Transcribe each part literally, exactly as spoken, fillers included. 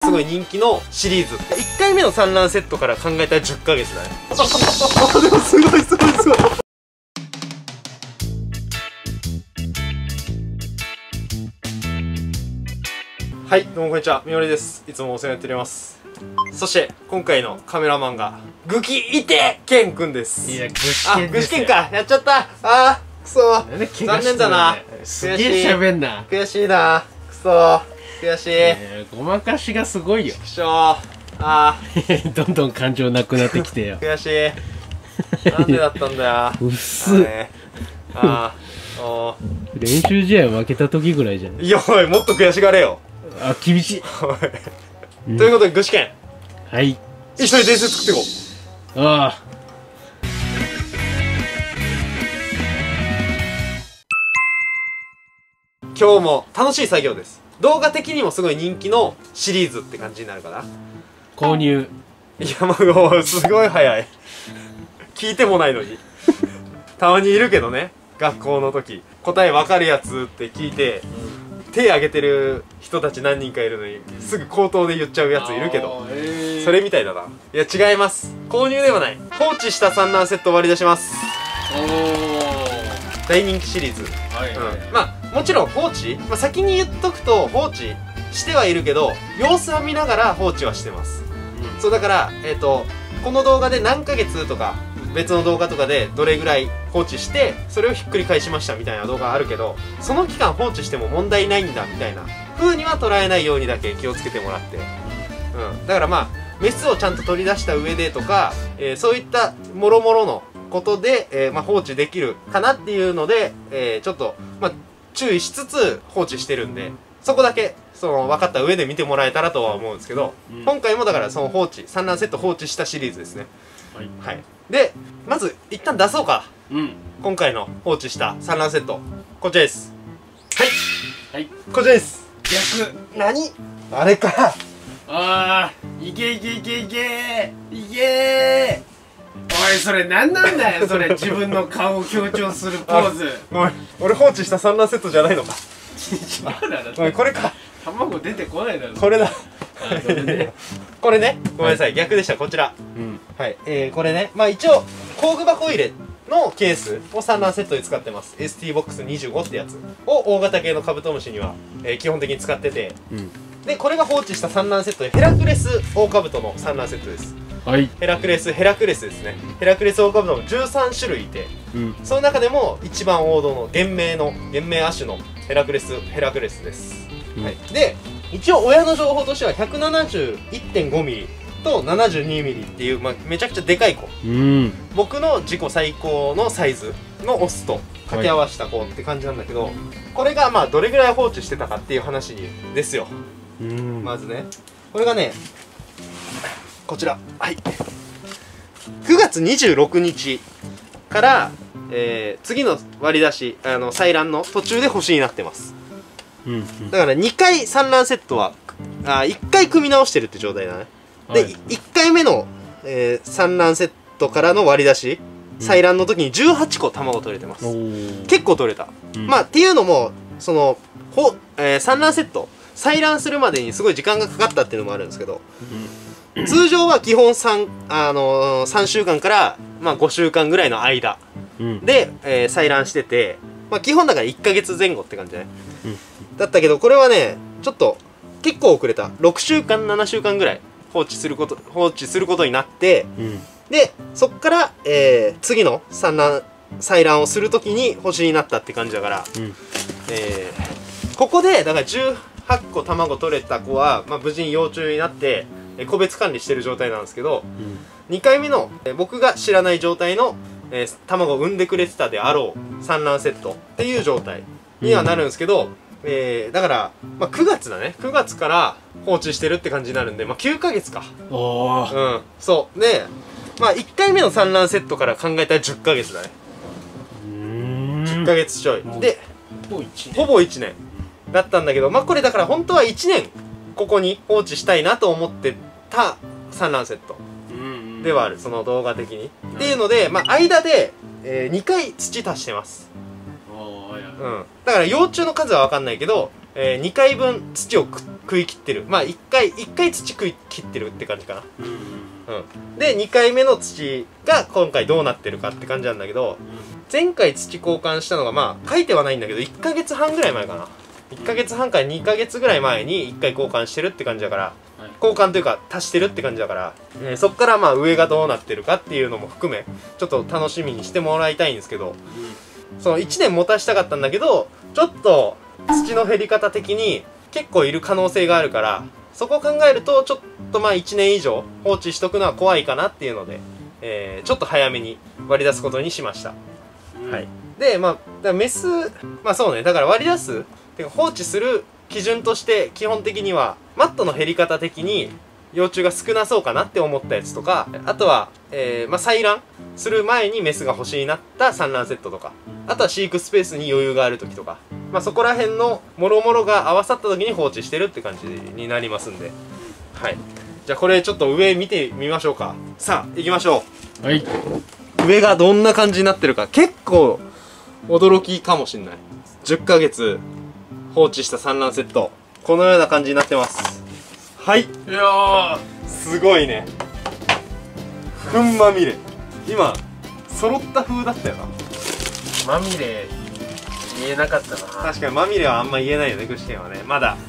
すごい人気のシリーズ。いっかいめの産卵セットから考えたらじゅっかげつだね。あ、でもすごいすごいすごい。はい、どうもこんにちは、みのりです。いつもお世話になっております。そして今回のカメラマンがグキイテケンくんです。 いや、具志あ、 堅具志堅か、やっちゃった。あー、くそ、残念だな。 すげえ喋んな。 悔しいな、くそ悔しい。 えー、ごまかしがすごいよ。 くしょー、あーどんどん感情なくなってきてよ。 悔しい。なんでだったんだよ。 うっす。 あー、お練習試合負けた時ぐらいじゃん。 いや、おい、もっと悔しがれよ。 あ、厳しい。 おいということで、具志堅、 はい、 一緒に伝説作っていこう。 ああ、 今日も楽しい作業です。動画的にもすごい人気のシリーズって感じになるかな。 購入。 いや、まあ、すごい早い。聞いてもないのに。たまにいるけどね、学校の時答えわかるやつって聞いて、うん、手挙げてる人たち何人かいるのに、うん、すぐ口頭で言っちゃうやついるけど、えー、それみたいだな。いや、違います。購入ではない。放置した産卵セットを割り出します。おー、大人気シリーズ。はいはい、うん、まあもちろん放置、まあ、先に言っとくと放置してはいるけど、様子は見ながら放置はしてます、うん、そうだから、えーとこの動画で何ヶ月とか別の動画とかでどれぐらい放置してそれをひっくり返しましたみたいな動画あるけど、その期間放置しても問題ないんだみたいな風には捉えないようにだけ気をつけてもらって、うん、だからまあメスをちゃんと取り出した上でとか、えー、そういったもろもろのことで、えーまあ、放置できるかなっていうので、えー、ちょっと、まあ、注意しつつ放置してるんで、そこだけその分かった上で見てもらえたらとは思うんですけど、うん、今回もだからその放置産卵セット放置したシリーズですね。はい、はい、でまず一旦出そうか、うん、今回の放置した産卵セットこちらです。はい、はい、こちらです。逆何あれか。 あー、いけいけいけいけいけー。おい、それ何なんだよ、それ。自分の顔を強調するポーズ。 おい、俺放置した産卵セットじゃないのか。 違うだろ。 おい、これか。 卵出てこないだろ。 これだ。これね、ごめんなさい、逆でした。こちら、うん、はい、えー、これね、まあ一応工具箱入れのケースを産卵セットで使ってます。 エスティーボックスにじゅうごってやつを大型系のカブトムシには、えー、基本的に使ってて、うん、でこれが放置した産卵セットでヘラクレスオオカブトの産卵セットです。はい、ヘラクレスヘラクレスですね。ヘラクレスオオカブトもじゅうさんしゅるいいて、うん、その中でも一番王道の原名の原名亜種のヘラクレスヘラクレスです、うん、はい、で一応親の情報としては ひゃくななじゅういってんごミリ と ななじゅうにミリ っていう、まあ、めちゃくちゃでかい子、うん、僕の自己最高のサイズのオスと掛け合わせた子って感じなんだけど、はい、これがまあどれぐらい放置してたかっていう話ですよ。うん、まずね、これがねこちら、はい、くがつにじゅうろくにちから、えー、次の割り出しあの採卵の途中で星になってます。うんうん、だからにかい産卵セットはあいっかい組み直してるって状態だね。で、はい、いっかいめの、えー、産卵セットからの割り出し、うん、採卵の時にじゅうはっこ卵取れてます。結構取れた、うん、まあっていうのもそのほ、えー、産卵セット採卵するまでにすごい時間がかかったっていうのもあるんですけど、うん、通常は基本 3, あのー、さんしゅうかんから、まあ、ごしゅうかんぐらいの間で、うんえー、採卵してて、まあ、基本だからいっかげつぜん後って感じだね、うんだったけど、これはねちょっと結構遅れた。ろくしゅうかんななしゅうかんぐらい放置すること放置することになって、うん、でそっから、えー、次の産卵採卵をするときに星になったって感じだから、うんえー、ここでだからじゅうはっこ卵取れた子は、まあ、無事に幼虫になって、えー、個別管理してる状態なんですけど、うん、にかいめの、えー、僕が知らない状態の、えー、卵を産んでくれてたであろう産卵セットっていう状態にはなるんですけど、うんえー、だから、まあ、くがつだね。くがつから放置してるって感じになるんで、まあ、きゅうかげつか。おー。うん。そう。で、まあ、いっかいめの産卵セットから考えたらじゅっかげつだね。うーん。じゅっかげつちょい。で、ほぼいちねん。ほぼいちねんだったんだけど、まあ、これだから本当はいちねんここに放置したいなと思ってた産卵セットではある。その動画的に。っていうので、まあ、間で、えー、にかい土足してます。うん、だから幼虫の数は分かんないけど、えー、にかいぶん土を食い切ってる。まあいっかいいっかい土食い切ってるって感じかな。 うんうんうん、でにかいめの土が今回どうなってるかって感じなんだけど、前回土交換したのがまあ書いてはないんだけどいっかげつはんぐらい前かな。いっかげつはんからにかげつぐらい前にいっかい交換してるって感じだから、はい、交換というか足してるって感じだから、えー、そっからまあ上がどうなってるかっていうのも含めちょっと楽しみにしてもらいたいんですけど、うん、そのいちねん持たしたかったんだけどちょっと土の減り方的に結構いる可能性があるから、そこを考えるとちょっとまあいちねん以上放置しとくのは怖いかなっていうので、えー、ちょっと早めに割り出すことにしました、うん、はい。でまあだからメスまあそうね、だから割り出すてか放置する基準として基本的にはマットの減り方的に幼虫が少なそうかなって思ったやつとか、あとは、えーまあ、採卵する前にメスが欲しになった産卵セットとか、あとは飼育スペースに余裕がある時とか、まあ、そこら辺のもろもろが合わさった時に放置してるって感じになりますんで、はい。じゃあこれちょっと上見てみましょうか。さあ行きましょう。はい。上がどんな感じになってるか結構驚きかもしんない。じゅっかげつ放置した産卵セット、このような感じになってます。はい。いやーすごいね。糞まみれ、今揃った風だったよな。 まみれ言えなかったな。 確かにまみれはあんま言えないよね、具志堅はね。まだ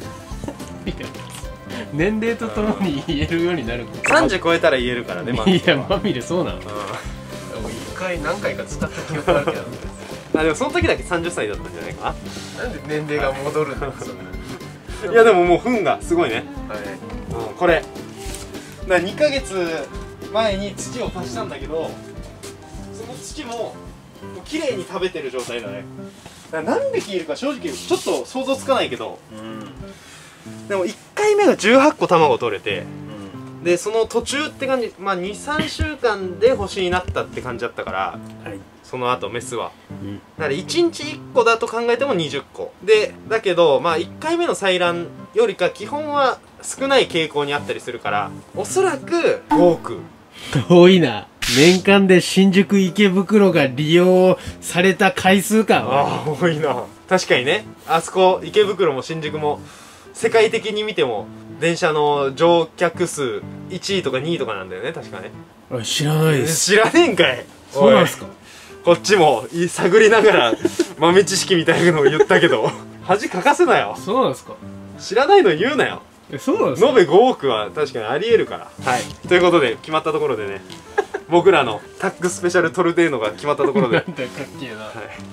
年齢とともに言えるようになる。 さんじゅう超えたら言えるからね。 いやまみれそうなの。いっかい何回か使った記憶あるけどあ、でもその時だけさんじゅっさいだったんじゃないかな。なんで年齢が戻るんだよそれ。 いやでももう糞がすごいね。 はい、 うん、これだにかげつまえに土を足したんだけど、その土ももう綺麗に食べてる状態だね。だから何匹いるか正直ちょっと想像つかないけど、うん、でもいっかいめがじゅうはっこ卵取れて、うん、でその途中って感じ、まあにさんしゅうかんで星になったって感じだったから、はい、その後メスは、うん、だからいちにちいっこだと考えてもにじゅっこで、だけどまあいっかいめの採卵よりか基本は少ない傾向にあったりするから、おそらくごおく。 多いな。年間で新宿池袋が利用された回数か。 ああ多いな。確かにね、あそこ池袋も新宿も世界的に見ても電車の乗客数いちいとかにいとかなんだよね、確かね。 あ、知らないです。 知らねえんかい。 そうなんすか。 こっちも探りながら豆知識みたいなのを言ったけど恥かかせなよ。 そうなんすか。 知らないの言うなよ。 え、そうなんすか。 延べごおくは確かにありえるから。はい。ということで決まったところでね僕らのタッグスペシャルトルテーノが決まったところでなんだよかっけえな。はい、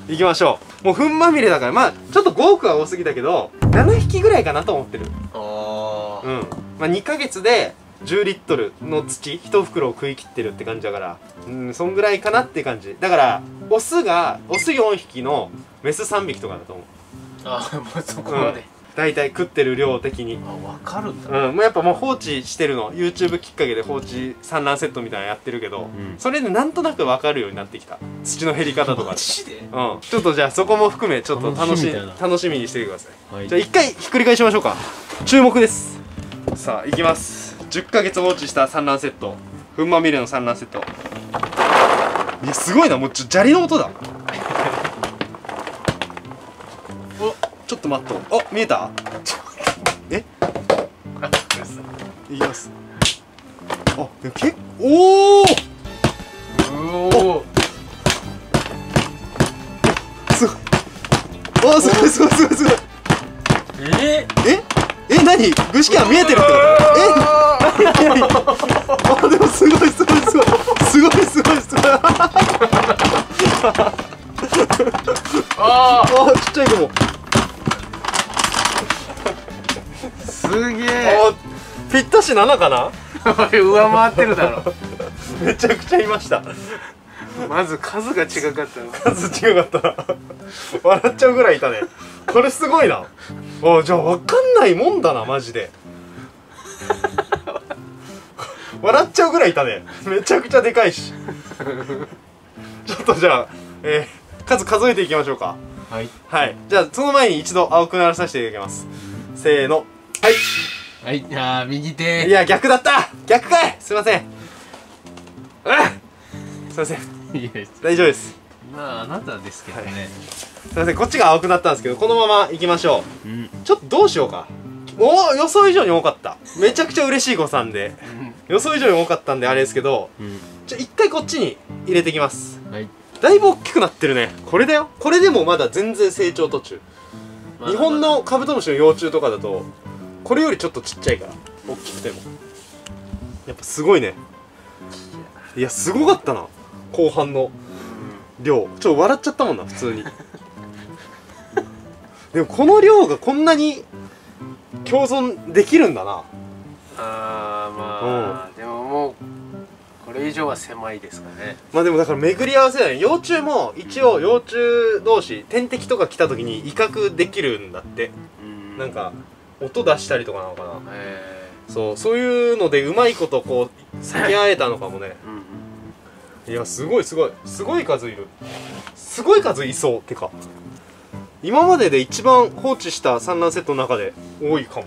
行きましょう。もう糞まみれだから、まあちょっとごおくは多すぎだけどななひきぐらいかなと思ってる。ああ、うん。まあにかげつでじゅうリットルの土いち袋を食い切ってるって感じだから、うん、そんぐらいかなって感じだから、オスがオスよんひきのメスさんびきとかだと思う。 ああ、もうそこまで、うん、 大体食ってる量的に。 あ、分かるんだ。 うん、もうやっぱもう放置してるの YouTube きっかけで放置産卵セットみたいなのやってるけど、うん、それでなんとなく分かるようになってきた。土の減り方とか。マジで？うん。ちょっとじゃあそこも含めちょっと楽し楽しみにしてください。はい、じゃあ一回ひっくり返しましょうか。注目です。さあいきます。じゅっかげつ放置した産卵セット、糞まみれの産卵セット。いやすごいな、もうちょ砂利の音だお、ちょっと待っと。あ、見えた？え？いきます。あ、でも結構、おおおおすごい。あ、すごいすごいすごいすごい。えー、ええ、何？具志堅は見えてるってこと？え？何？あ、でもすごいすごいすごいすごいすごいすごい。ああ、ちっちゃい子も。 すげえ。 ぴったしななかな？ 上回ってるだろ。 めちゃくちゃいました。 まず数が違かったの。 数違かったな。笑っちゃうぐらいいたね。これすごいな。あ、じゃあ分かんないもんだなマジで。笑っちゃうぐらいいたね。めちゃくちゃでかいし。ちょっとじゃあ、えー、数数えていきましょうか。はい、はい、じゃあその前に一度青くならさせていただきます。せーの、はいはい。あー、右手。 いや逆だった。逆かい。すいません。あすいません。大丈夫です。 まああなたですけどね、はい、 すいません、こっちが青くなったんですけどこのままいきましょう、うん、ちょっとどうしようか。 おお予想以上に多かった。めちゃくちゃ嬉しい誤算で予想以上に多かったんであれですけど、うん、じゃあ一回こっちに入れてきます。はい、だいぶ大きくなってるね。これだよ。これでもまだ全然成長途中。日本のカブトムシの幼虫とかだとこれよりちょっとちっちゃいから大きくてもやっぱすごいね。いやすごかったな後半の量。ちょっと笑っちゃったもんな普通にでもこの量がこんなに共存できるんだな。 あーまあ、うん、でももうこれ以上は狭いですかね。 まあでもだから巡り合わせだね。幼虫も一応幼虫同士天敵とか来た時に威嚇できるんだって。んなんか音出したりとかなのかな。へーそうそういうのでうまいことこう避け合えたのかもねいやすごいすごいすごい数いる。すごい数いそうってか今までで一番放置した産卵セットの中で多いかも。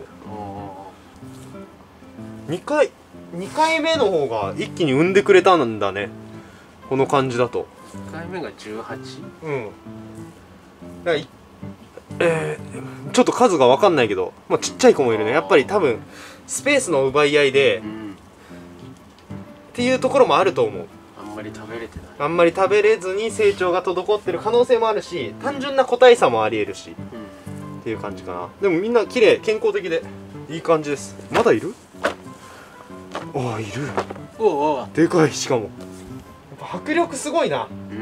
にかいにかいめの方が一気に産んでくれたんだねこの感じだと。 にかいめがじゅうはち？ うんだからえー、ちょっと数が分かんないけど、まあ、ちっちゃい子もいるね。やっぱり多分スペースの奪い合いで、うん、っていうところもあると思う。 あんまり食べれてない。 あんまり食べれずに成長が滞ってる可能性もあるし、単純な個体差もありえるし、うん、っていう感じかな。でもみんな綺麗健康的でいい感じです。まだいる？ああいる。 おおでかい。しかもやっぱ迫力すごいな。うん。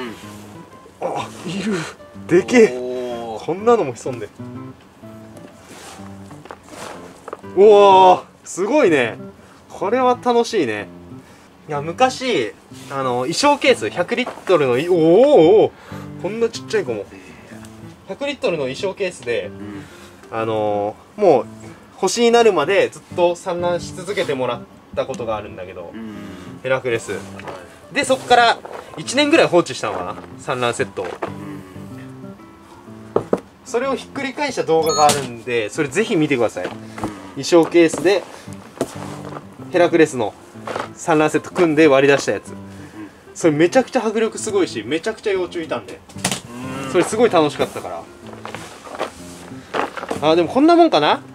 あいる。でけえ。こんなのも潜んで。うわすごいね。これは楽しいね。いや昔あの衣装ケースひゃくリットルのおおおこんなちっちゃい子もひゃくリットルの衣装ケースで、うん、あのー、もう星になるまでずっと産卵し続けてもらったことがあるんだけど、うん、ヘラクレスでそこからいちねんぐらい放置したのかな産卵セットを、うん、それをひっくり返した動画があるんでそれぜひ見てください。衣装ケースでヘラクレスの産卵セット組んで割り出したやつ、それめちゃくちゃ迫力すごいしめちゃくちゃ幼虫いたんでそれすごい楽しかったから。あーでもこんなもんかな。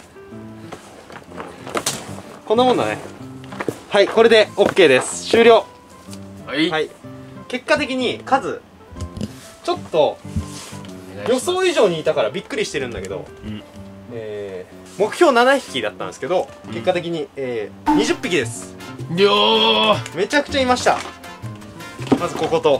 こんなもんだね。はいこれで オーケー です。終了。はい、はい、結果的に数ちょっと予想以上にいたからびっくりしてるんだけど、うん、えー、目標ななひきだったんですけど結果的に、えー、にじゅっぴきです。 よーめちゃくちゃいました。まずここと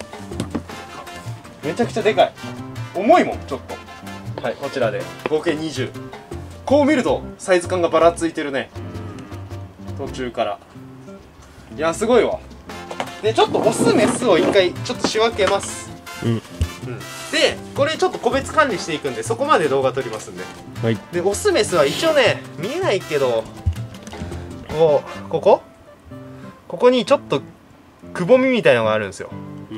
めちゃくちゃでかい。重いもんちょっと。はいこちらで合計にじゅう。こう見るとサイズ感がばらついてるね途中から。いやすごいわ。でちょっとオスメスを一回ちょっと仕分けます。うん、うん、でこれちょっと個別管理していくんでそこまで動画撮りますんで、はい、でオスメスは一応ね見えないけどこうここここにちょっとくぼみみたいのがあるんですよ、うん、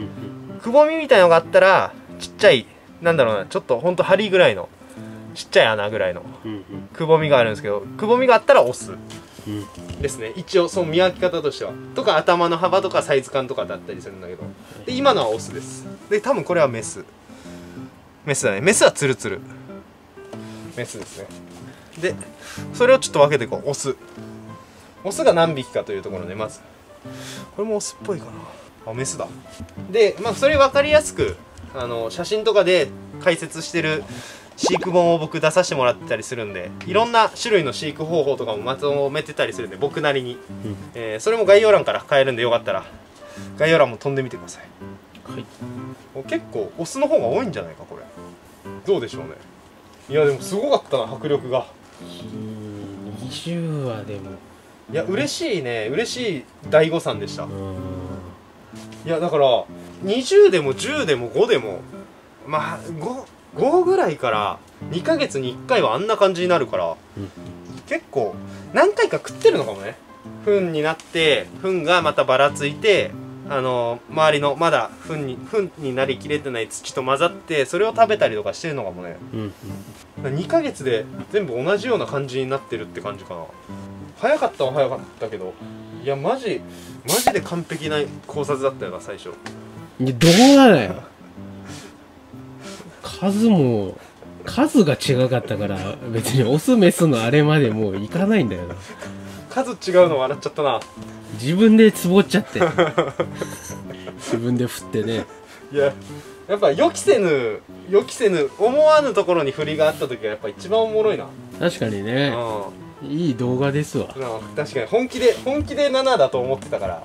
くぼみみたいのがあったらちっちゃいなんだろうなちょっとほんと針ぐらいのちっちゃい穴ぐらいのくぼみがあるんですけどくぼみがあったらオスですね。一応その見分け方としてはとか頭の幅とかサイズ感とかだったりするんだけどで今のはオスです。で多分これはメスメスだね。メスはツルツルメスですね。でそれをちょっと分けていこう。オスオスが何匹かというところでまずこれもオスっぽいかなあメスだ。でまあそれ分かりやすくあの写真とかで解説してる飼育本を僕出させてもらってたりするんでいろんな種類の飼育方法とかもまとめてたりするんで僕なりに、うんえー、それも概要欄から買えるんでよかったら概要欄も飛んでみてください。はい、結構オスの方が多いんじゃないかこれ。どうでしょうね。いやでもすごかったな迫力が。 にじゅうはでもいや嬉しいね。嬉しい大誤算でした。いやだからにじゅうでもじゅうでもごでもまあ 5, 5ぐらいからにかげつにいっかいはあんな感じになるから、うん、結構何回か食ってるのかもね。糞になって糞がまたばらついてあの周りのまだ糞に糞になりきれてない土と混ざってそれを食べたりとかしてるのかもね、うん、にかげつで全部同じような感じになってるって感じかな。早かったは早かったけどいやマジマジで完璧な考察だったよな最初。 いやどうなのよ数も数が違かったから別にオスメスのあれまでもういかないんだよな。 数違うの笑っちゃったな。 自分でつぼっちゃって自分で振ってね。 いややっぱ予期せぬ予期せぬ思わぬところに振りがあった時がやっぱ一番おもろいな。 確かにね、いい動画ですわ。 確かに本気で本気でななだと思ってたから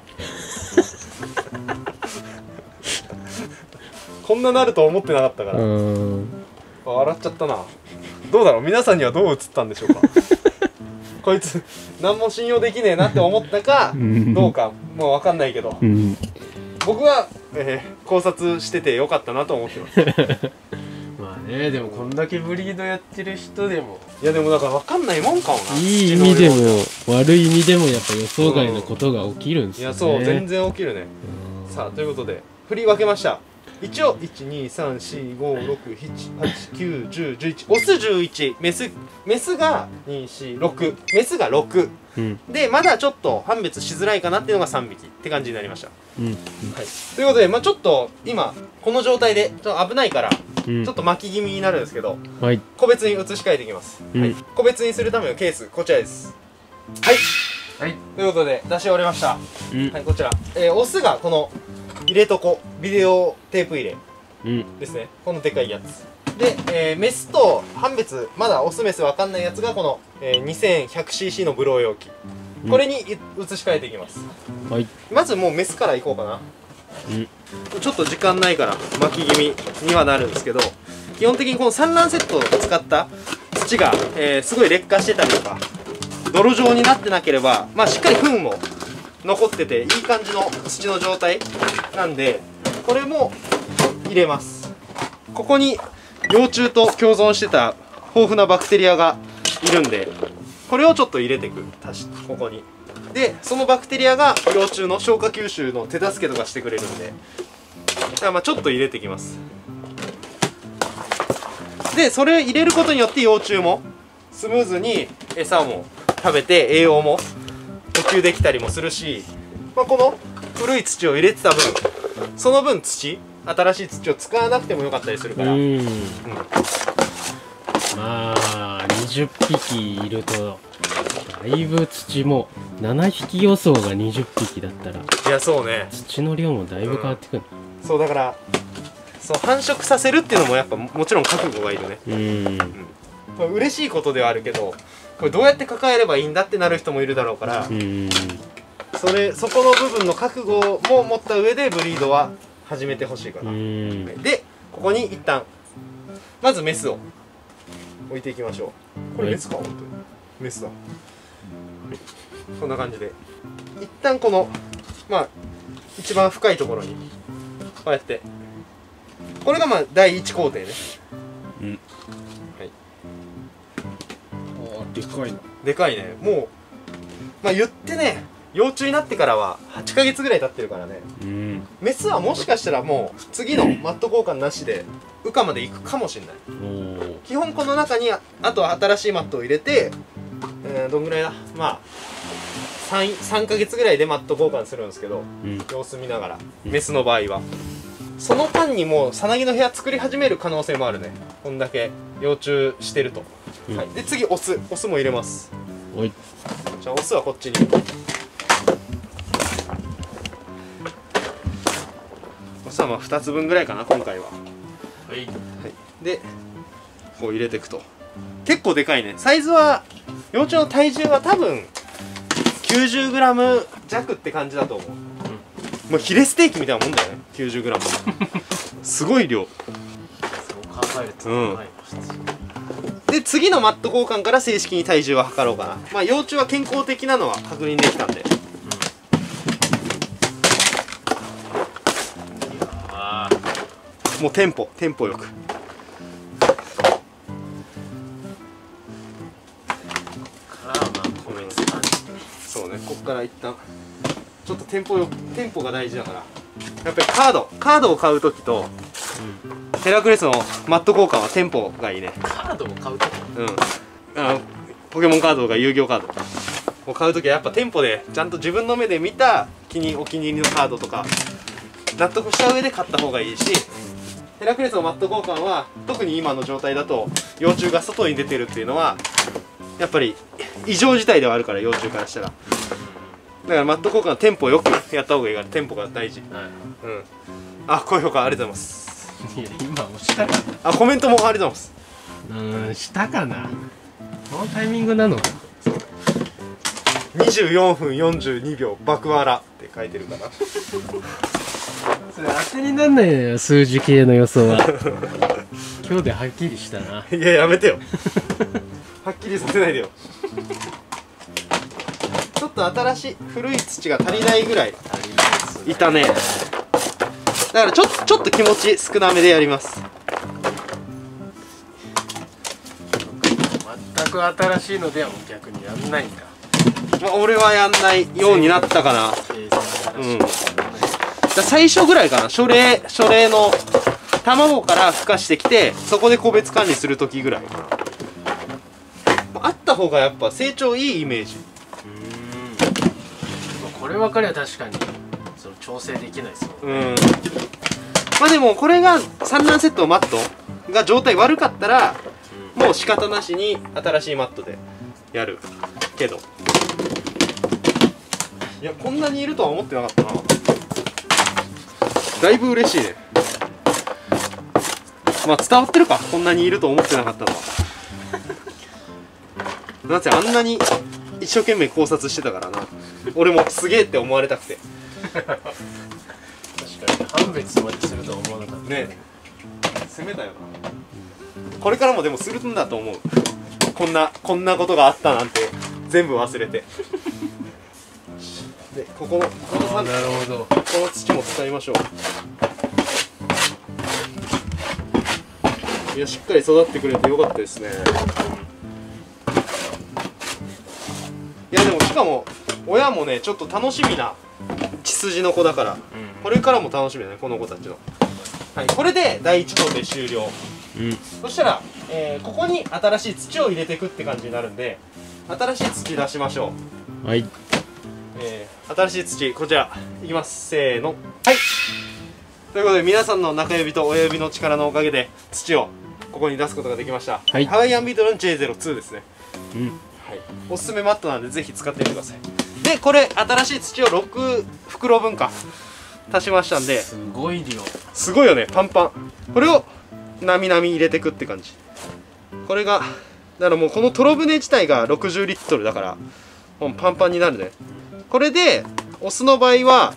こんななると思ってなかったから笑っちゃったな。どうだろう、皆さんにはどう映ったんでしょうかこいつ何も信用できねえなって思ったかどうかもう分かんないけど、うん、僕は、えー、考察しててよかったなと思ってますまあね、でもこんだけブリードやってる人でも、 いやでもだから分かんないもんかもな。 いい意味でも悪い意味でもやっぱ予想外のことが起きるんですよね、 うん、いやそう全然起きるね。さあということで振り分けました。一応いちにさんしごろくしちはちきゅうじゅうじゅういち、オスじゅういち、メスメスがにしろく、メスがろく、うん、でまだちょっと判別しづらいかなっていうのがさんびきって感じになりました、うんうん、はい、ということで、まあ、ちょっと今この状態でちょっと危ないから、うん、ちょっと巻き気味になるんですけど、はい、個別に移し替えていきます、うん、はい、個別にするためのケースこちらです。はい、はい、ということで出し終わりました、うん、はい、こちら、えー、オスがこの入れとこビデオテープ入れですね、うん、このでかいやつで、えー、メスと判別まだオスメス分かんないやつがこの、えー、にせんひゃくシーシー のブロー容器、うん、これに移し替えていきます、はい、まずもうメスからいこうかな、うん、ちょっと時間ないから巻き気味にはなるんですけど、基本的にこの産卵セットを使った土が、えー、すごい劣化してたりとか泥状になってなければ、まあ、しっかり糞も残ってていい感じの土の状態なんで、これも入れます。ここに幼虫と共存してた豊富なバクテリアがいるんで、これをちょっと入れていく、足しここに。でそのバクテリアが幼虫の消化吸収の手助けとかしてくれるんで、だからまあちょっと入れてきます。でそれを入れることによって幼虫もスムーズに餌も食べて栄養も補給できたりもするし、まあ、この古い土を入れてた分その分土新しい土を使わなくてもよかったりするから、うん、うん、 まあにじゅっぴきいるとだいぶ土もななひき予想がにじゅっぴきだったら、 いやそうね、 土の量もだいぶ変わってくる、 うん、そうだからそう繁殖させるっていうのもやっぱもちろん覚悟がいるね。うん、うん、まあ、嬉しいことではあるけどこれどうやって抱えればいいんだってなる人もいるだろうから、うん、それそこの部分の覚悟も持った上でブリードは始めてほしいかな。うん、でここに一旦まずメスを置いていきましょう。これメスか、はい、本当にメスだ、はい、こんな感じで一旦このまあ一番深いところにこうやってこれがまあ第一工程ね。うん、はい、 あでかいな、 でかいね。もうまあ言ってね幼虫になってからははちかげつぐらい経ってるからね、うん、メスはもしかしたらもう次のマット交換なしで羽化まで行くかもしれない。基本この中にあと新しいマットを入れて、えー、どんぐらいだ、まあ 3, さんかげつぐらいでマット交換するんですけど、うん、様子見ながら、メスの場合はその間にもうさなぎの部屋作り始める可能性もあるね、こんだけ幼虫してると、うん、はい、で次オスオスも入れます。はい、じゃあオスはこっちにオスはまあふたつぶんぐらいかな今回は。はい、はい、でこう入れていくと結構でかいね。サイズは幼虫の体重は多分 きゅうじゅうグラム 弱って感じだと思う、うん、もうヒレステーキみたいなもんだよね きゅうじゅうグラム すごい量。 そう考えると、うん、 で次のマット交換から正式に体重は測ろうかな。まあ幼虫は健康的なのは確認できたんで、うん、もうテンポテンポよく。そうね、こっから一旦ちょっとテンポよく、テンポが大事だからやっぱりカードカードを買う時と、うん、ヘラクレスのマット交換はテンポがいいね。 カードを買う時、 うん、あのポケモンカードとか遊戯王カードを買う時はやっぱテンポでちゃんと自分の目で見た気にお気に入りのカードとか納得した上で買った方がいいし、 ヘラクレスのマット交換は特に今の状態だと幼虫が外に出てるっていうのはやっぱり異常事態ではあるから、幼虫からしたら。だからマット交換はテンポよくやった方がいいから、テンポが大事。 はい、 うん。あ、高評価ありがとうございます。 いや今押したかな。 あ、コメントもありがとうございます。 うーん、したかな。このタイミングなのか。 にじゅうよんふんよんじゅうにびょう爆笑って書いてるかな。 それ当てになんないのよ、数字系の予想は。今日ではっきりしたな。 いや、やめてよ。はっきりさせないでよ。ちょっと新しい古い土が足りないぐらいいたね。だからちょちょっと気持ち少なめでやります。 全く新しいのではもう逆にやんないんだ。 まあ、俺はやんないようになったかな。うん。だ最初ぐらいかな。初例初例の卵から孵化してきて、そこで個別管理する時ぐらいかな。あった方がやっぱ成長いいイメージ。 うん。こればかりは確かにその調整できないですよ。 うん。まあでもこれが産卵セットマットが状態悪かったら、うん、もう仕方なしに新しいマットでやるけど。いや、こんなにいるとは思ってなかったな。だいぶ嬉しいね。まあ伝わってるか、こんなにいると思ってなかったのは。なぜあんなに一生懸命考察してたからな。俺もすげえって思われたくて。 確かに判別までするとは思わなかったね。攻めたよな。これからもでもするんだと思う。こんなこんなことがあったなんて全部忘れて。で、ここのこのあ、なるほど。 この土も使いましょう。いや、しっかり育ってくれてよかったですね。いやでもしかも親もねちょっと楽しみな血筋の子だから、うん、これからも楽しみだね、この子たちの。はい、これでだいいち工程終了。うん、そしたら、えー、ここに新しい土を入れていくって感じになるんで、新しい土出しましょう。はい。えー、新しい土こちらいきます。せーの。はい。ということで皆さんの中指と親指の力のおかげで土をここに出すことができました。はい、ハワイアンビートルの ジェイゼロツー ですね。うん。はい、おすすめマットなんでぜひ使ってみてください。でこれ新しい土をろくふくろぶんか足しましたんで、 すごい量、 すごいよね。パンパン。これをなみなみ入れてくって感じ。これがだからもうこのトロ船自体がろくじゅうリットルだからもうパンパンになるね。これでオスの場合は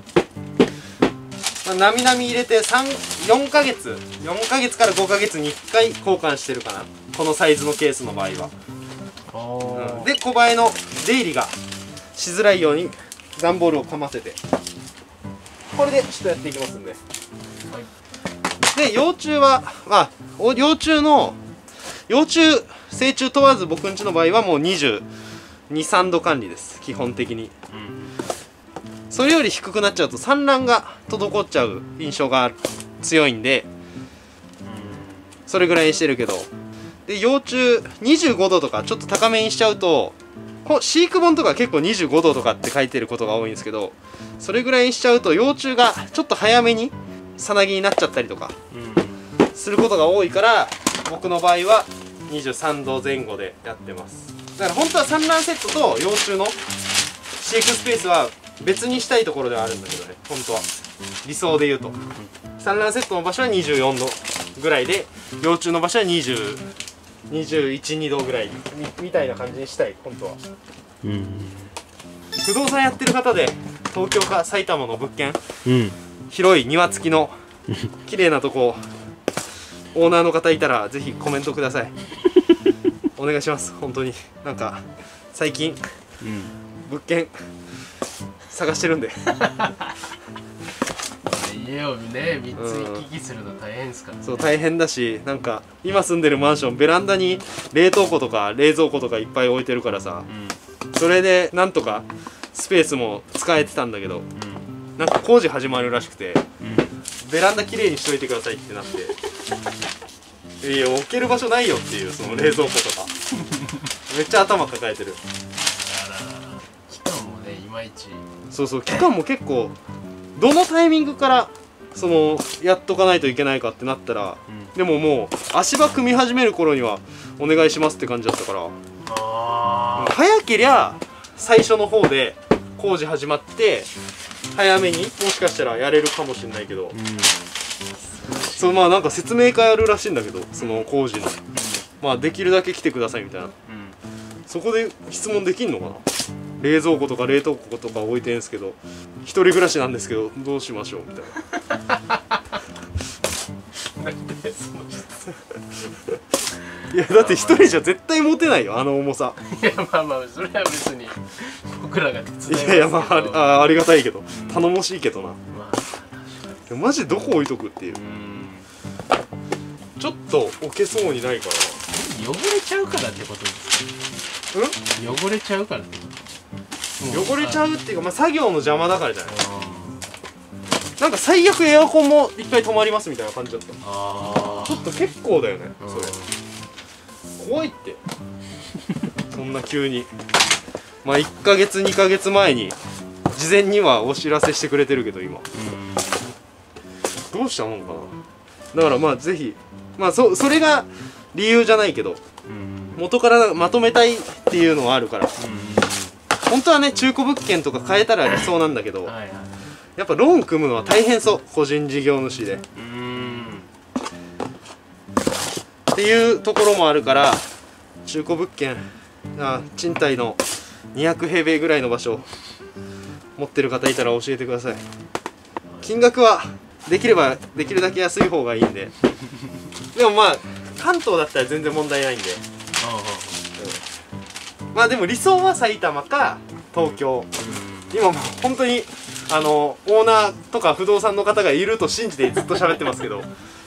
なみなみ入れてよんかげつよんかげつからごかげつにいっかい交換してるかな、このサイズのケースの場合は。うん、で小バエの出入りがしづらいように段ボールをかませて、これでちょっとやっていきますんで、はい、で幼虫はまあ幼虫の幼虫成虫問わず僕んちの場合はもうにじゅうに、さんど管理です、基本的に。うん、それより低くなっちゃうと産卵が滞っちゃう印象が強いんで、それぐらいにしてるけど、で幼虫にじゅうごどとかちょっと高めにしちゃうと、飼育本とか結構にじゅうごどとかって書いてることが多いんですけど、それぐらいにしちゃうと幼虫がちょっと早めにさなぎになっちゃったりとかすることが多いから、僕の場合はにじゅうさんどぜん後でやってます。だから本当は産卵セットと幼虫の飼育スペースは別にしたいところではあるんだけどね、本当は理想で言うと産卵セットの場所はにじゅうよんどぐらいで、幼虫の場所はにじゅうにじゅういち、にどぐらい み, みたいな感じにしたい本当は。うん、不動産やってる方で東京か埼玉の物件、うん、広い庭付きの綺麗なとこオーナーの方いたらぜひコメントください。お願いします。本当になんか最近、うん、物件探してるんで。 家をねみっつ行き来するの大変ですからね。 そう大変だし、なんか今住んでるマンションベランダに冷凍庫とか冷蔵庫とかいっぱい置いてるからさ、うん、それでなんとかスペースも使えてたんだけど、うん、なんか工事始まるらしくて、うん、ベランダきれいにしといてくださいってなって、いや置ける場所ないよっていう、その冷蔵庫とかめっちゃ頭抱えてる。 あららら、期間もねいまいち。 そうそう、期間も結構どのタイミングからそのやっとかないといけないかってなったら、でももう足場組み始める頃にはお願いしますって感じだったから、 あー早けりゃ最初の方で工事始まって早めにもしかしたらやれるかもしれないけど、そうまあなんか説明会あるらしいんだけど、その工事の、まあできるだけ来てくださいみたいな、そこで質問できんのかな。冷蔵庫とか冷凍庫とか置いてるんですけど、一人暮らしなんですけどどうしましょうみたいな。いやだって一人じゃ絶対持てないよ、あの重さ。 いやまあまあそれは別に僕らが手伝いますけど。 いやいやまああり あ, ありがたいけど頼もしいけどな。 まあ確かに。 マジでどこ置いとくっていう、 うん、 ちょっと置けそうにないから汚れちゃうからってことですな。 か。汚れちゃうからってこと。 うん汚れちゃうっていうか、まあ、作業の邪魔だからじゃない。 あなんか最悪エアコンも一回止まりますみたいな感じだった。 あちょっと結構だよねー、 それ。怖いってそんな急に。まあいっかげつにかげつまえに事前にはお知らせしてくれてるけど、今どうしたもんかな。だからまあぜひ、まあ そ, それが理由じゃないけど、元からまとめたいっていうのはあるから、本当はね中古物件とか買えたら理想なんだけど、 はいはい、 やっぱローン組むのは大変そう、個人事業主でうんっていうところもあるから、中古物件あ賃貸のにひゃくへいべいぐらいの場所持ってる方いたら教えてください。金額はできればできるだけ安い方がいいんででもまあ関東だったら全然問題ないんで、うん、まあでも理想は埼玉か東京。今もう本当にあのオーナーとか不動産の方がいると信じてずっと喋ってますけど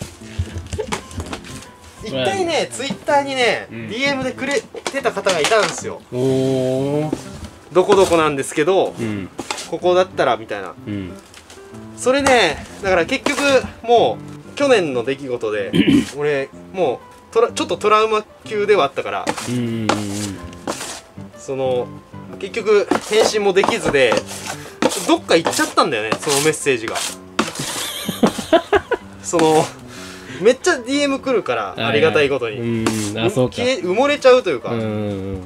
一回ねツイッターにね、うん、ディーエム でくれてた方がいたんですよ。おどこどこなんですけど、うん、ここだったらみたいな、うん、それねだから結局もう去年の出来事で俺もうトラちょっとトラウマ級ではあったから、うんうんうん、その結局返信もできずでどっか行っちゃったんだよね、そのメッセージがそのめっちゃ ディーエム 来るからありがたいことに、うんあそうか埋もれちゃうというか、うんうん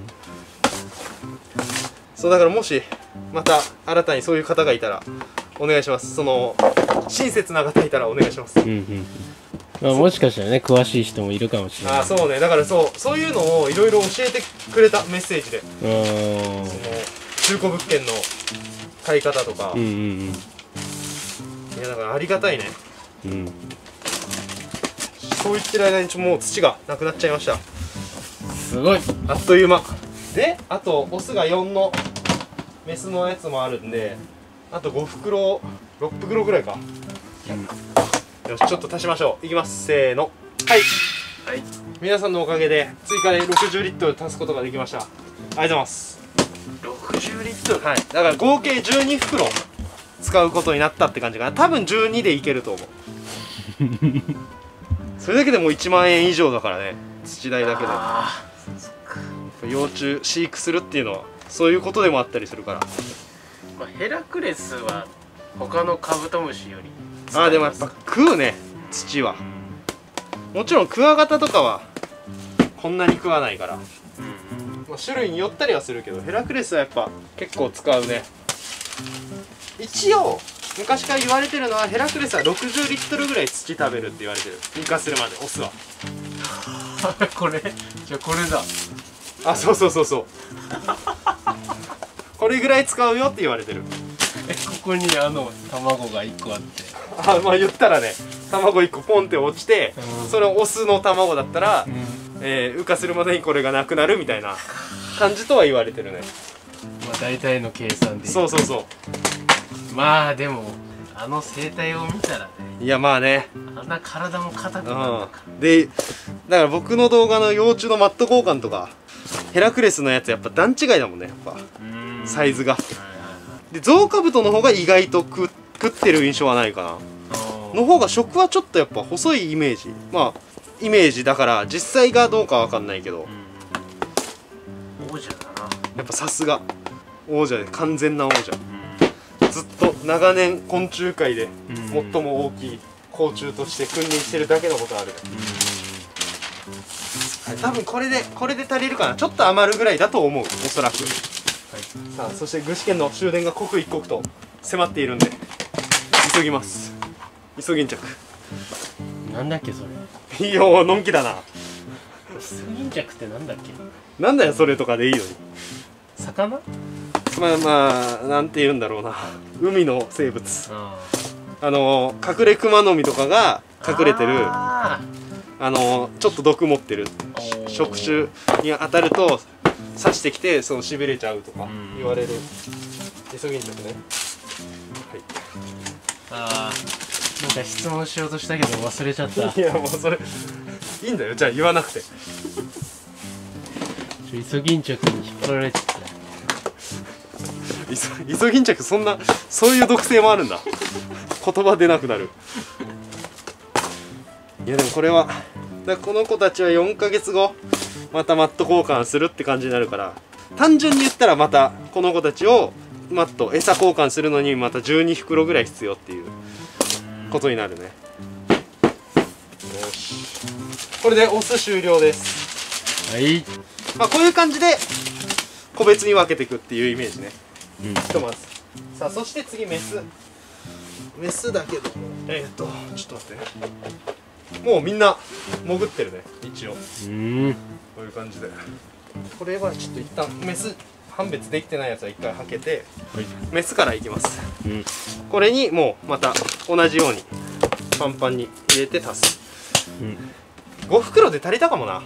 そうだからもしまた新たにそういう方がいたらお願いします。その親切な方いたらお願いします。うんうんまあ、もしかしたらね詳しい人もいるかもしれない。 あそうね、だからそうそういうのをいろいろ教えてくれたメッセージで、その中古物件の買い方とか、うんうんうん、いやだからありがたいね、うん、そう言ってる間にちょもう土がなくなっちゃいました。 すごいあっという間で、あとオスがよんのメスのやつもあるんで、あとご袋ろく袋ぐらいか、うん、よしちょっと足しましょう。いきますせーのはい、はい、皆さんのおかげで追加でろくじゅうリットル足すことができました。ありがとうございます。ろくじゅうリットル、はい、だから合計じゅうに袋使うことになったって感じかな。多分じゅうにでいけると思うそれだけでもういちまんえん以上だからね、土代だけで。幼虫飼育するっていうのはそういうことでもあったりするから、 まあ、ヘラクレスは他のカブトムシよりああでもやっぱ食うね土は。もちろんクワガタとかはこんなに食わないから、うん、まあ、種類によったりはするけどヘラクレスはやっぱ結構使うね。一応昔から言われてるのはヘラクレスはろくじゅうリットルぐらい土食べるって言われてる、引火するまでオスはこれじゃあこれだ。 あそうそうそうそうこれぐらい使うよって言われてる。 えここにあの卵がいっこあって、 あまあ言ったらね卵いっこポンって落ちて、うん、それオスの卵だったら、うんえー、羽化するまでにこれがなくなるみたいな感じとは言われてるね。 まあ大体の計算で。 そうそうそう。 まあでもあの生態を見たらね、 いやまあねあんな体も硬くなるんだから、 うん、でだから僕の動画の幼虫のマット交換とかヘラクレスのやつやっぱ段違いだもんね、やっぱサイズが。でゾウカブトの方が意外と食食ってる印象はないかな。の方が食はちょっとやっぱ細いイメージ、まあイメージだから実際がどうかわかんないけど、 王者だなやっぱさすが王者で完全な王者、ずっと長年昆虫界で最も大きい甲虫として君臨してるだけのことある、はい、多分これでこれで足りるかな。ちょっと余るぐらいだと思う、おそらく。はい、さあそして具志堅の終電が刻一刻と迫っているんで急ぎます。急ぎん着。 なんだっけそれ。 いいよ、のんきだな。 イソギンチャクってなんだっけ。 なんだよそれとかでいいのに。 魚。 まあまあなんて言うんだろうな、海の生物。 ああの隠れクマノミとかが隠れてる、あのちょっと毒持ってる触手に当たると刺してきてそうしびれちゃうとか言われるイソギンチャクね。はい、 あー、なんか質問しようとしたけど忘れちゃった。 いやもうそれいいんだよ、じゃあ言わなくて。 イソギンチャクに引っ張られちゃった。 イソイソギンチャク、そんなそういう毒性もあるんだ。言葉出なくなる。いやでもこれはだこの子たちはよんかげつごまたマット交換するって感じになるから、単純に言ったらまたこの子たちをマット餌交換するのにまたじゅうにふくろぐらい必要っていうことになるね。よし、これでオス終了です。 はい、 まあこういう感じで個別に分けていくっていうイメージね。 うん、 ひとまず。さあそして次メス。メスだけどもえー、っとちょっと待って、もうみんな潜ってるね一応。 うん、 こういう感じで、これはちょっと一旦メス判別できてないやつは一回はけて、はい、メスからいきます。うん、これにもうまた同じようにパンパンに入れて足す。うん、ごふくろで足りたかもな。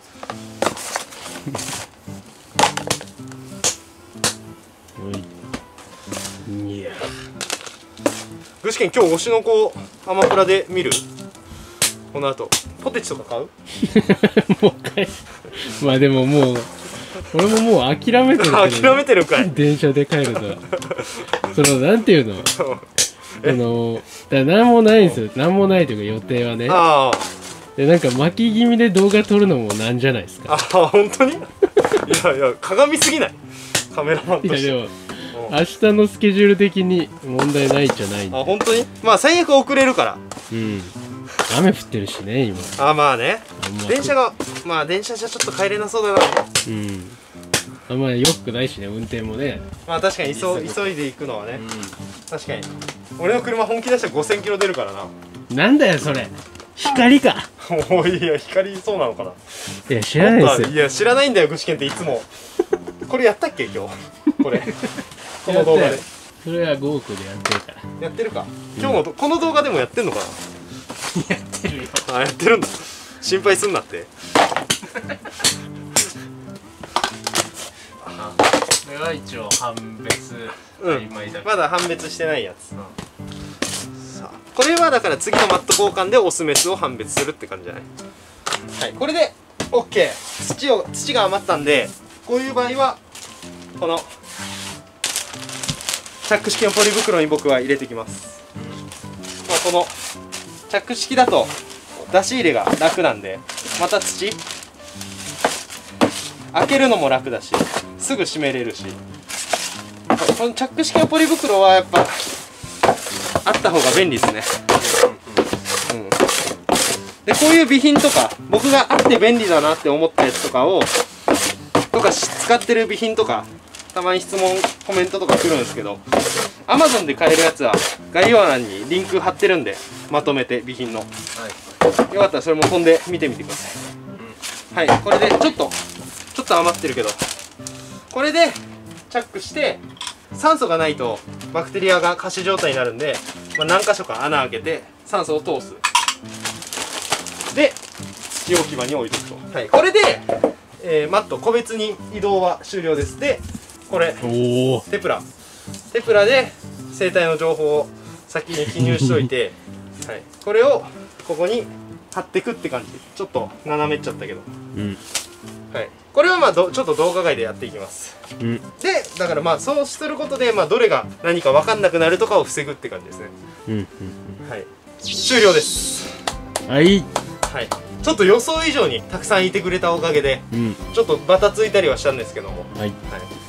いや、 具志堅今日推しの子アマプラで見る？この後ポテチとか買う？ もう一回。まあでももう俺ももう諦めてる。 諦めてるかい。 電車で帰るとそのなんていうの、あのだなんもないんですよ。なんもないというか予定はね。あでなんか巻き気味で動画撮るのもなんじゃないですか。 あ本当に？いやいや鏡すぎない？カメラマンとして。いやでも明日のスケジュール的に問題ないじゃないんで。 あ本当に？まあ最悪遅れるから。 うん。雨降ってるしね今。 あまあね。電車がまあ電車じゃちょっと帰れなそうだな。 うん。あんまり良くないしね、運転もね。 まあ確かに急急いで行くのはね。うん、確かに。俺の車本気出したらごせんキロ出るからな。 なんだよそれ。光か。 おいや光そうなのかな。 いや知らないですよ。 いや知らないんだよ具志堅っていつも。これやったっけ今日。これ。この動画で。 それはごおくでやってるから。 やってるか。今日の、うん、この動画でもやってんのかな。 やってるよ。 あやってるんだ。心配すんなって。 あこれは一応判別曖昧だけど、 うん、まだ判別してないやつ。うん、さあこれはだから次のマット交換でオスメスを判別するって感じじゃない。うん、はいこれで オーケー。土を土が余ったんでこういう場合はこのチャック式のポリ袋に僕は入れてきます。まあ、このチャック式だと出し入れが楽なんで、また土開けるのも楽だしすぐ閉めれるし、このチャック式のポリ袋はやっぱあった方が便利ですね。うん、でこういう備品とか僕があって便利だなって思ったやつとかをとか使ってる備品とかたまに質問コメントとか来るんですけど、 アマゾン で買えるやつは概要欄にリンク貼ってるんでまとめて備品の、はい、よかったらそれも飛んで見てみてください。うん、はいこれでちょっとちょっと余ってるけどこれでチャックして酸素がないとバクテリアが仮死状態になるんで、まあ、何箇所か穴開けて酸素を通す。で土置き場に置いておくと、はい、これで、えー、マット個別に移動は終了です。でこれテプラテプラで生態の情報を先に記入しといて、はい、これをここに貼ってくって感じ。ちょっと斜めっちゃったけど、うん、はい、これはまあどちょっと動画外でやっていきます。うん、でだからまあそうすることで、まあ、どれが何か分かんなくなるとかを防ぐって感じですね。うんうんうん、はい終了です。 はい、 はい、ちょっと予想以上にたくさんいてくれたおかげで、うん、ちょっとバタついたりはしたんですけども、はい、はい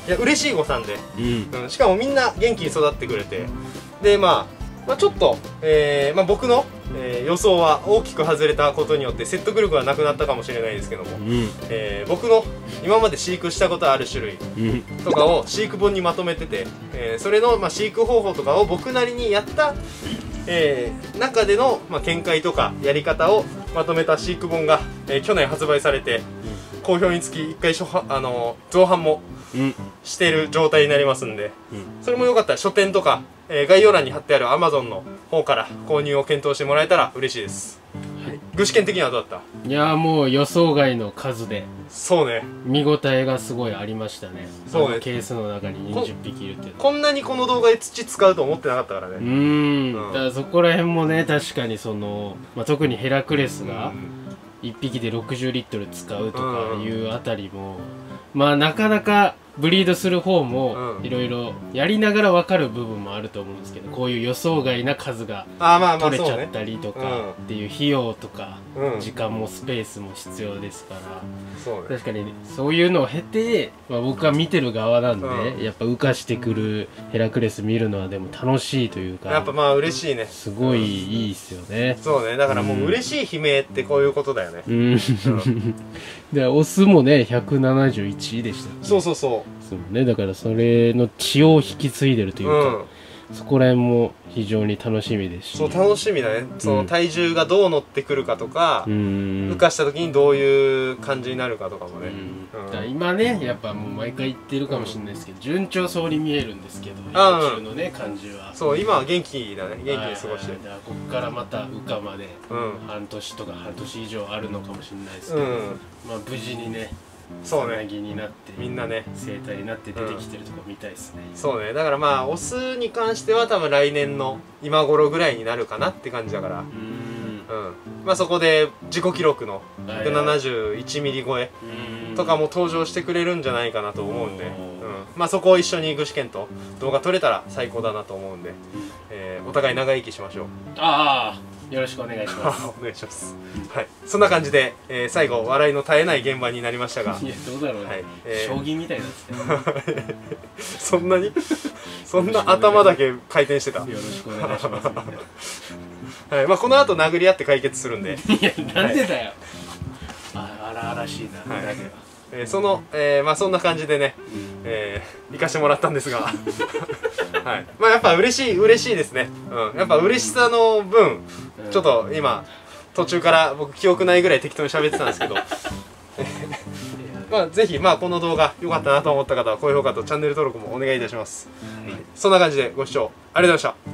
いや嬉しい誤算で、 うんうん、しかもみんな元気に育ってくれて、でまあまあ、ちょっと、えーまあ、僕の、えー予想は大きく外れたことによって説得力はなくなったかもしれないですけども、 うんえー僕の今まで飼育したことある種類うんとかを飼育本にまとめてて、えーそれの、まあ、飼育方法とかを僕なりにやった、えー中での、まあ、見解とかやり方をまとめた飼育本が、えー去年発売されて、好評につきいっかい初版、あのー造版もうんしている状態になりますんで、 うんそれもよかったら書店とか、えー概要欄に貼ってある アマゾン の方から購入を検討してもらえたら嬉しいです。 はい具志堅的にはどうだった？ いやーもう予想外の数でそうね、 見応えがすごいありましたね。 そうねあのケースの中ににじゅっぴきいるっていうのはこんなにこの動画で土使うと思ってなかったからうね。 ーんうんだからそこら辺もね確かにその、まあ、特にヘラクレスがいっぴきでろくじゅうリットル使うとかいうあたりも、まあなかなかブリードする方もうんいろいろやりながら分かる部分もあると思うんですけど、こういう予想外な数があーまあまあ取れそうねちゃったりとうんかっていう費用とかうん時間もスペースも必要ですから、 そうね確かにそういうのを経て、まあ、僕は見てる側なんで、 うんやっぱ浮かしてくるヘラクレス見るのはでも楽しいというか、 やっぱまあ嬉しいね。 すごいいいっすよね。 そうね、だからもう嬉しい悲鳴ってこういうことだよね。 うんでオスもねひゃくななじゅういちでしたっけ。 そうそうそそうね、だからそれの血を引き継いでるというう、か、 うん、 そこら辺も非常に楽しみですし、 そう楽しみだね。その体重がどう乗ってくるかとか、 うん浮かした時にどういう感じになるかとかもね。 うんうんだから今ねやっぱもう毎回言ってるかもしれないですけど、順調そうに見えるんですけど、 あうん幼虫のね感じはそう今は元気だね。元気に過ごしてはいはいだからここからまた羽化までうん半年とか半年以上あるのかもしれないですけど、 うんまあ無事にねそうねつなぎになってみんなね生態になって出てきてるとこ見たいですね、 そうね、だからまあオスに関しては多分来年の今頃ぐらいになるかなって感じだから、 うーんうん、まあそこで自己記録のはいひゃくななじゅういちミリ超えうーんとかも登場してくれるんじゃないかなと思うんで、うんおー、 まあそこを一緒に具志堅と動画撮れたら最高だなと思うんで、えーお互い長生きしましょう。 ああよろしくお願いしますお願いします。はい、そんな感じで、えー最後笑いの絶えない現場になりましたがいやどうだろうね、 はいえー将棋みたいなんですけどよそんなにそんな頭だけ回転してた。 ろしくお願いしますみんなはい、まあこの後殴り合って解決するんで、 いやなんでだよ、あ荒々しいな、 はい裏ではえーその、えーまあそんな感じでね、えー行かしてもらったんですが、はい、まあやっぱ嬉しい嬉しいですね。うん、やっぱ嬉しさの分、ちょっと今途中から僕記憶ないぐらい適当に喋ってたんですけど。まあぜひまあこの動画良かったなと思った方は高評価とチャンネル登録もお願いいたします。はい、そんな感じでご視聴ありがとうございました。